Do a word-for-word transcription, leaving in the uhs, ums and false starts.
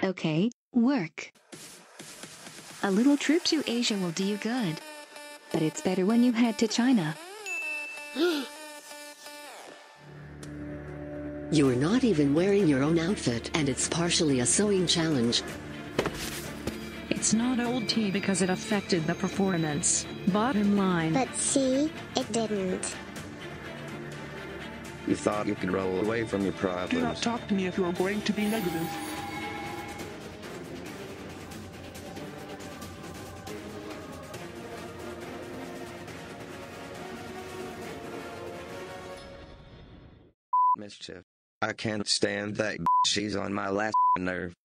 Okay, work. A little trip to Asia will do you good. But it's better when you head to China. You are not even wearing your own outfit, and it's partially a sewing challenge. It's not old tea because it affected the performance. Bottom line. But see, it didn't. You thought you could roll away from your problems. Do not talk to me if you are going to be negative. Mischief. I can't stand that. She's on my last nerve.